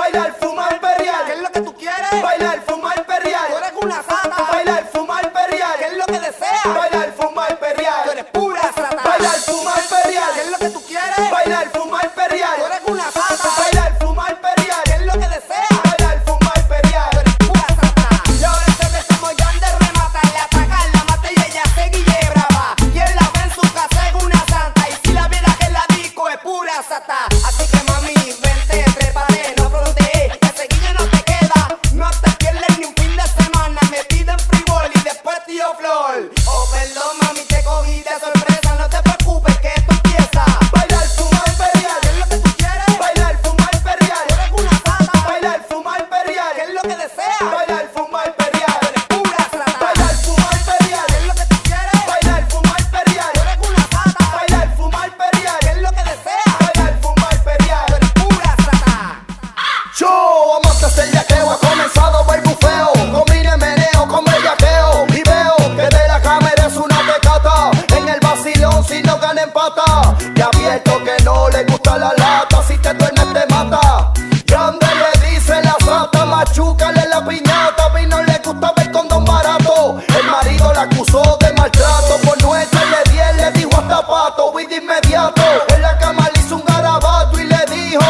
Bailar, fumar, perrear. ¿Qué es lo que tú quieres? Bailar, fumar, perrear. Tú eres una sata. Bailar, fumar, perrear. ¿Qué es lo que deseas? Bailar, fumar, perrear. Tú eres pura sata. Bailar, fumar, perrear. ¿Qué es lo que tú quieres? Bailar, fumar, perrear. Tú eres una sata. Bailar, fumar, perrear. ¿Qué es lo que deseas? Bailar, fumar, perrear. Tú eres pura sata. Y ahora se ve como ya de remata, le atacan, la mata y ella se guille brava. Quien la ve en su casa es una santa. Y si la viera que la disco es pura sata. Así que mami, vente, trépate, no frontees, que ese guille no te queda. No te pierdes ni un fin de semana. Me piden frivol y después tío Flor. Oh, perdón mami, te cogí de sorpresa. No te preocupes que esto empieza. Bailar, fumar, perrear. ¿Qué es lo que tú quieres? Bailar, fumar, perrear. Tú eres una sata. Bailar, fumar, perrear. ¿Qué es lo que deseas? Bailar, fumar, perrear. Tú eres pura sata. Bailar, fumar, perrear. ¿Qué es lo que tú quieres? Bailar, fumar, perrear. Tú eres una sata. Bailar, fumar, perrear. ¿Qué es lo que deseas? Bailar, fumar, perrear. Tú eres pura sata. Yo, vamos a hacer yaqueo, ha comenzado el bufeo. Combine meneo con bellaqueo. Y veo que de la cámara es una tecata. En el vacilón si no gana empata. Te advierto que no le gusta la lata. Si te duermes te mata. Grande le dice la sata. Machúcale la piñata. Y no le gusta ver condón barato. El marido la acusó de maltrato. Por no echarle 10 le dijo hasta pato. Y de inmediato en la cama le hizo un garabato y le dijo: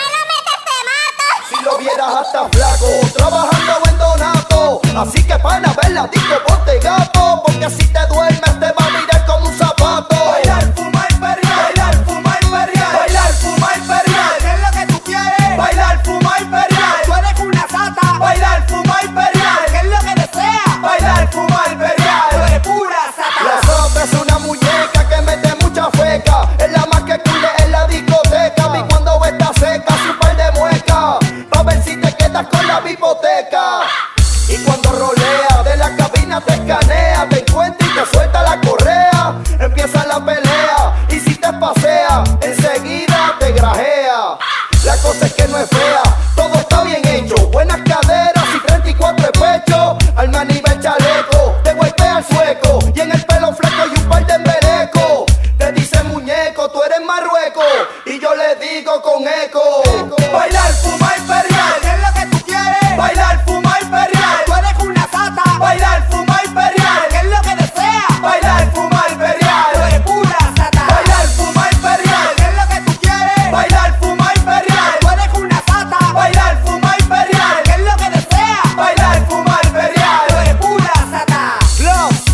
si lo vieras hasta flaco, trabajando en Donato. Así que pana, verla, disco, ponte gato. Porque si te duermes te va a mirar como un zapato. Bailar, fumar, perrear. Bailar, fumar, perrear. Bailar, fumar, perrear. ¿Qué es lo que tú quieres? Bailar, fumar, perrear. Tú eres una sata. Bailar, fumar, perrear. ¿Qué es lo que deseas? Bailar, fumar, Tú perrear. eres pura sata. La sota es una muñeca que mete mucha feca. Es la más que cule en la discoteca. Vi cuando está seca, su par de muecas. Pa' ver si te quedas con la biblioteca. Y cuando rolea de la cabina te escanea. Te encuentra y te suelta la correa. Empieza la pelea. Y si te pasea, enseguida te grajea. La cosa es que no es fea, todo está bien hecho. Buenas caderas y 34 de pecho. Alma a nivel chaleco, te golpea el sueco. Y en el pelo fleco y un par de embelecos. Te dice muñeco, tú eres Marruecos. Y yo le digo con eco: bailar, fumar, perrear. ¿Qué es lo que tú quieres? Bailar, fumar, perrear. Tú eres una sata. Bailar, fumar, perrear. ¿Qué es lo que deseas? Bailar, fumar, Tú perrear. eres pura sata. Bailar, fumar, perrear. ¿Qué es lo que tú quieres? Bailar, fumar, perrear. Tú eres una sata. Bailar, fumar, perrear. ¿Qué es lo que deseas? Bailar, fumar, Tú perrear. eres pura sata. Blas,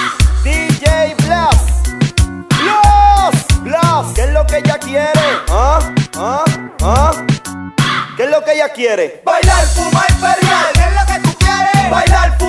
DJ Blas. Blas, ¿qué es lo que ella quiere? ¿Qué es lo que ella quiere? Bailar, fumar, perrear. ¿Qué es lo que tú quieres? Bailar, fumar,